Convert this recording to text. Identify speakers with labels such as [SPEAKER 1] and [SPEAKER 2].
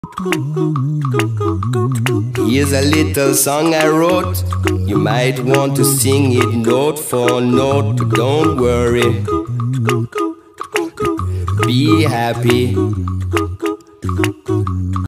[SPEAKER 1] Here's a little song I wrote. You might want to sing it note for note. Don't worry, be happy.